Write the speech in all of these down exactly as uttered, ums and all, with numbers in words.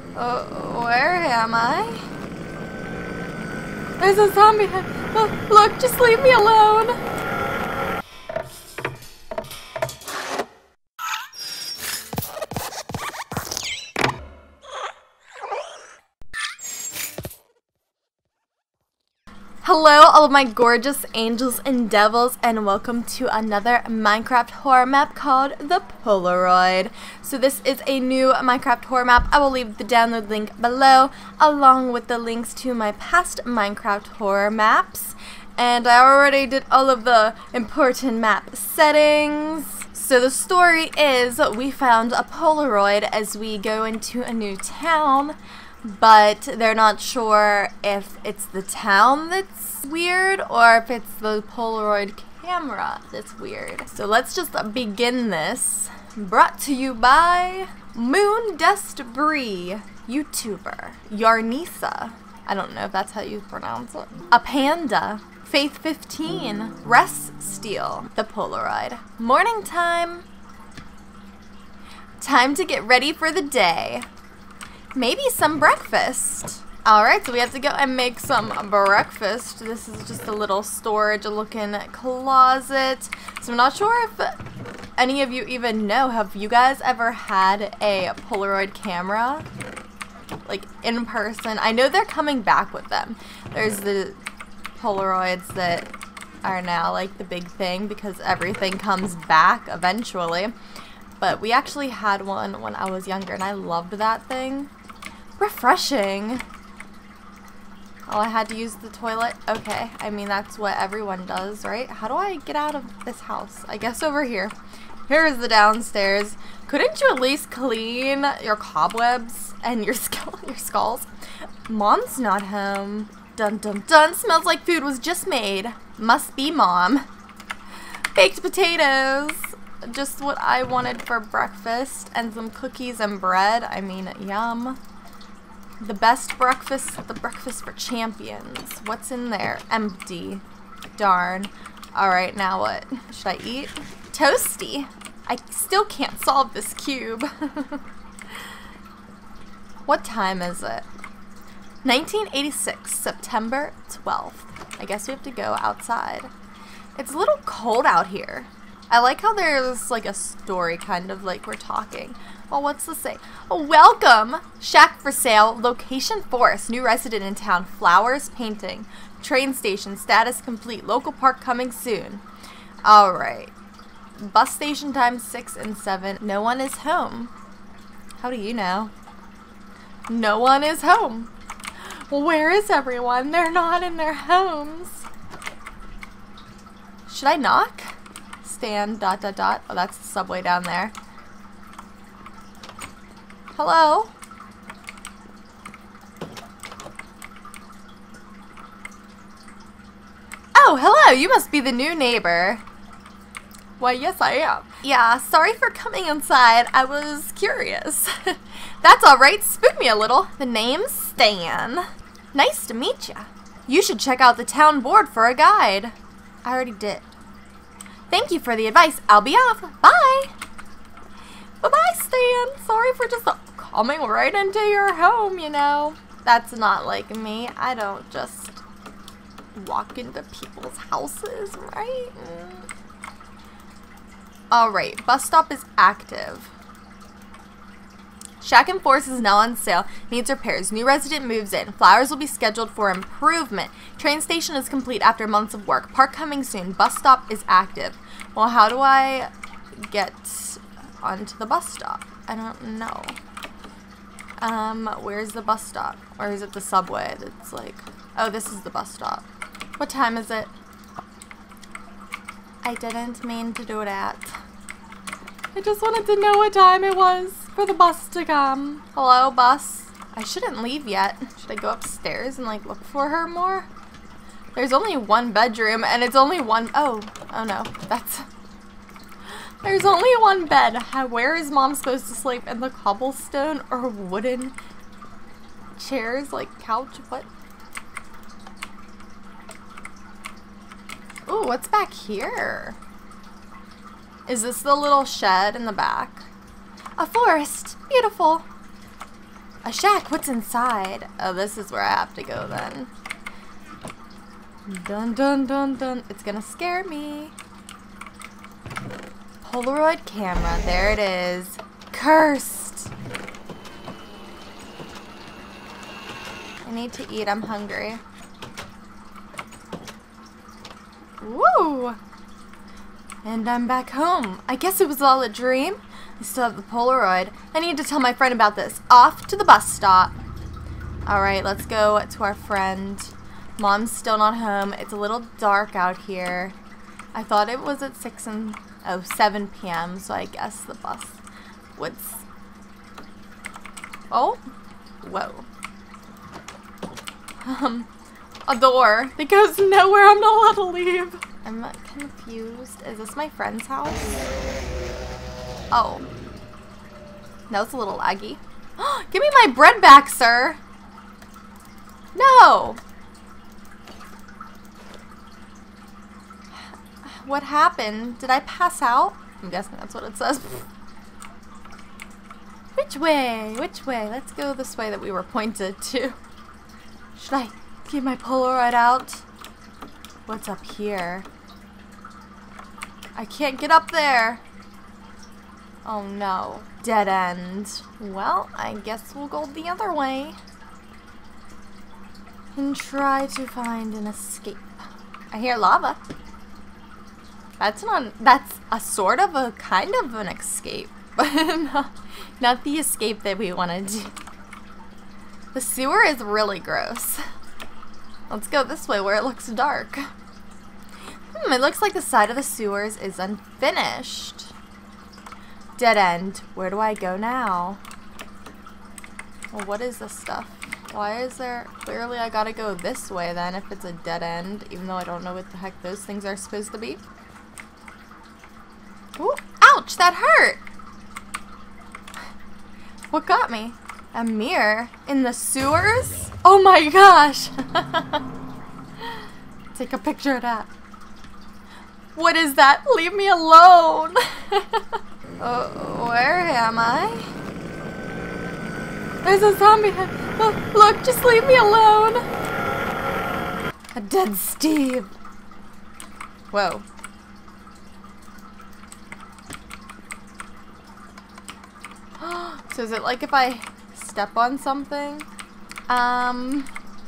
Uh, where am I? There's a zombie. Uh, look, just leave me alone. Hello, all of my gorgeous angels and devils, and welcome to another Minecraft horror map called the Polaroid. So this is a new Minecraft horror map. I will leave the download link below, along with the links to my past Minecraft horror maps. And I already did all of the important map settings. So the story is we found a Polaroid as we go into a new town, but they're not sure if it's the town that's weird or if it's the Polaroid camera that's weird. So let's just begin this. Brought to you by Moon Dust Bree, YouTuber, Yarnisa, I don't know if that's how you pronounce it, A Panda, Faith fifteen, Res Steel, the Polaroid. Morning time. Time to get ready for the day. Maybe some breakfast. Alright, so we have to go and make some breakfast. This is just a little storage looking closet. So I'm not sure if any of you even know, have you guys ever had a Polaroid camera? Like in person? I know they're coming back with them. There's the Polaroids that are now like the big thing because everything comes back eventually. But we actually had one when I was younger and I loved that thing. Refreshing. Oh, I had to use the toilet? Okay. I mean, that's what everyone does, right? How do I get out of this house? I guess over here. Here's the downstairs. Couldn't you at least clean your cobwebs and your, skull your skulls? Mom's not home. Dun dun dun. Smells like food was just made. Must be Mom. Baked potatoes. Just what I wanted for breakfast. And some cookies and bread. I mean, yum. The best breakfast, the breakfast for champions. What's in there? Empty. Darn. Alright, now what? Should I eat? Toasty. I still can't solve this cube. What time is it? nineteen eighty-six, September twelfth. I guess we have to go outside. It's a little cold out here. I like how there's like a story, kind of like we're talking. Well, what's this say? Oh, welcome! Shack for sale. Location Forest. New resident in town. Flowers painting. Train station. Status complete. Local park coming soon. Alright. Bus station times six and seven. No one is home. How do you know? No one is home. Well, where is everyone? They're not in their homes. Should I knock? Stand dot dot dot. Oh, that's the subway down there. Hello? Oh, hello! You must be the new neighbor. Why, yes, I am. Yeah, sorry for coming inside. I was curious. That's alright. Spook me a little. The name's Stan. Nice to meet ya. You should check out the town board for a guide. I already did. Thank you for the advice. I'll be off. Bye. Bye-bye, Stan. Sorry for just coming right into your home, you know. That's not like me. I don't just walk into people's houses, right? Mm. Alright, bus stop is active. Shack and Forest is now on sale. Needs repairs. New resident moves in. Flowers will be scheduled for improvement. Train station is complete after months of work. Park coming soon. Bus stop is active. Well, how do I get onto the bus stop? I don't know. Um, where's the bus stop? Or is it the subway? It's like, oh, this is the bus stop. What time is it? I didn't mean to do that. I just wanted to know what time it was for the bus to come. Hello, bus. I shouldn't leave yet. Should I go upstairs and like look for her more? There's only one bedroom and it's only one, oh, oh no, that's, there's only one bed. How, where is Mom supposed to sleep? In the cobblestone or wooden chairs, like couch? What? Ooh, what's back here? Is this the little shed in the back? A forest. Beautiful. A shack, what's inside? Oh, this is where I have to go then. Dun dun dun dun. It's gonna scare me. Polaroid camera, there it is. Cursed. I need to eat, I'm hungry. Woo! And I'm back home. I guess it was all a dream. I still have the Polaroid. I need to tell my friend about this. Off to the bus stop. Alright, let's go to our friend. Mom's still not home. It's a little dark out here. I thought it was at six and oh, seven p m so I guess the bus would. Oh, whoa. Um, a door that goes nowhere. I'm not allowed to leave. I'm confused. Is this my friend's house? Oh, that was a little laggy. Give me my bread back, sir. No. What happened? Did I pass out? I'm guessing that's what it says. Which way? Which way? Let's go this way that we were pointed to. Should I get my Polaroid out? What's up here? I can't get up there. Oh no. Dead end. Well, I guess we'll go the other way. And try to find an escape. I hear lava. That's not, that's a sort of a kind of an escape, but not, not the escape that we want to do. The sewer is really gross. Let's go this way where it looks dark. Hmm, it looks like the side of the sewers is unfinished. Dead end. Where do I go now? Well, what is this stuff? Why is there, clearly I gotta go this way then if it's a dead end, even though I don't know what the heck those things are supposed to be. Ooh, ouch, that hurt! What got me? A mirror in the sewers? Oh my gosh! Take a picture of that. What is that? Leave me alone! Oh, where am I? There's a zombie head. Oh, look, just leave me alone! A dead Steve. Whoa. So is it like if I step on something? Um.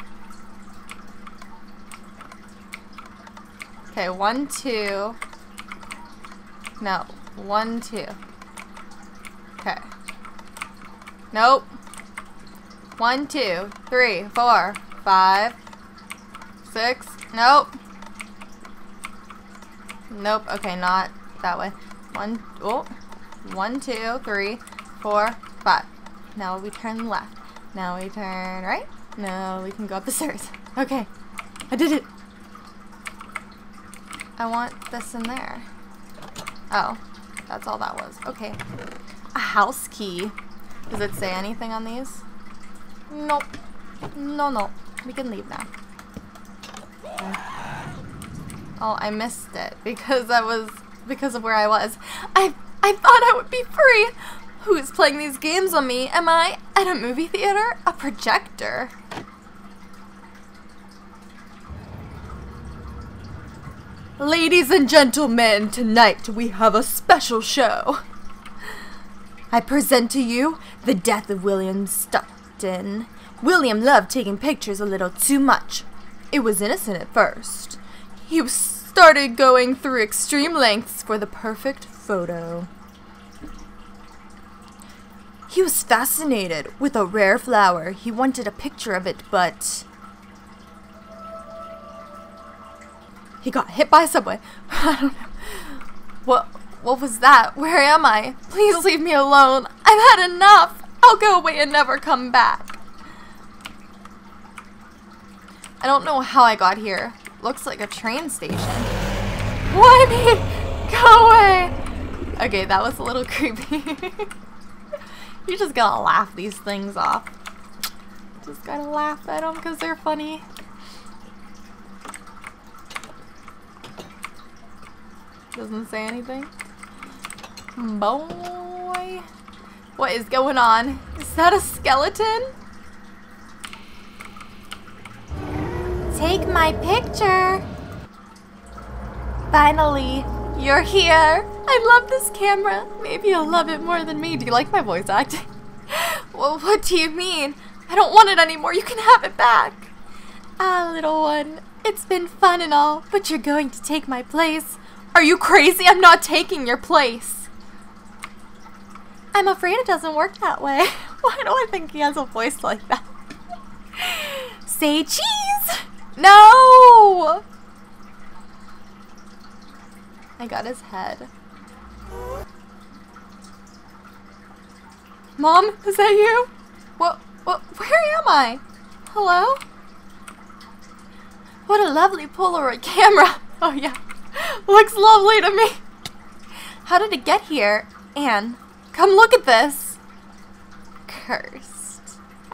Okay, one, two. No, one, two. Okay. Nope. One, two, three, four, five, six. Nope. Nope. Okay, not that way. One, oh. One, two, three, four, five. Now we turn left. Now we turn right. No, we can go up the stairs. Okay. I did it. I want this in there. Oh, that's all that was. Okay. A house key. Does it say anything on these? Nope. No, no. We can leave now. Oh, I missed it because I was because of where I was. I I thought I would be free. Who's playing these games on me? Am I at a movie theater? A projector? Ladies and gentlemen, tonight we have a special show. I present to you the death of William Stockton. William loved taking pictures a little too much. It was innocent at first. He started going through extreme lengths for the perfect photo. He was fascinated with a rare flower. He wanted a picture of it, but he got hit by a subway. I don't know. What, what was that? Where am I? Please leave me alone. I've had enough. I'll go away and never come back. I don't know how I got here. Looks like a train station. What? Go away. Okay, that was a little creepy. You just gotta laugh these things off. Just gotta laugh at them because they're funny. Doesn't say anything. Boy. What is going on? Is that a skeleton? Take my picture. Finally, you're here. I love this camera. Maybe you'll love it more than me. Do you like my voice acting? Well, what do you mean? I don't want it anymore. You can have it back. Ah, little one. It's been fun and all, but you're going to take my place. Are you crazy? I'm not taking your place. I'm afraid it doesn't work that way. Why do I think he has a voice like that? Say cheese! No! I got his head. Mom, is that you? What? What? Where am I? Hello? What a lovely Polaroid camera. Oh yeah, looks lovely to me. How did it get here? Anne, come look at this. Cursed.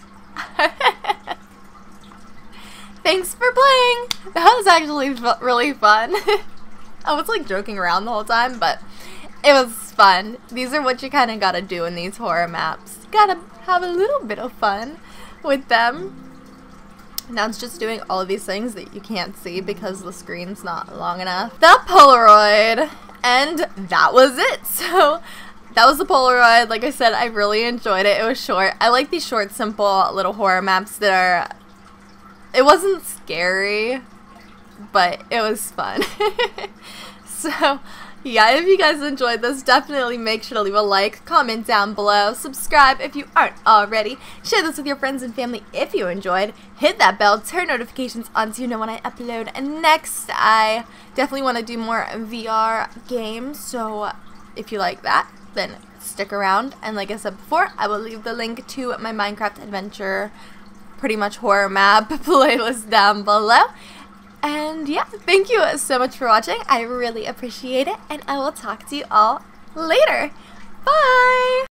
Thanks for playing. That was actually really fun. I was like joking around the whole time, but it was fun. These are what you kind of gotta do in these horror maps. You gotta have a little bit of fun with them. Now it's just doing all of these things that you can't see because the screen's not long enough. The Polaroid, and that was it. So that was the Polaroid. Like I said, I really enjoyed it. It was short. I like these short, simple little horror maps that are, it wasn't scary, but it was fun. So yeah, if you guys enjoyed this, definitely make sure to leave a like, comment down below, subscribe if you aren't already, share this with your friends and family if you enjoyed, hit that bell, turn notifications on so you know when I upload. And next, I definitely want to do more V R games, so if you like that, then stick around. And like I said before, I will leave the link to my Minecraft Adventure, pretty much horror map playlist down below. And yeah, thank you so much for watching. I really appreciate it, and I will talk to you all later. Bye!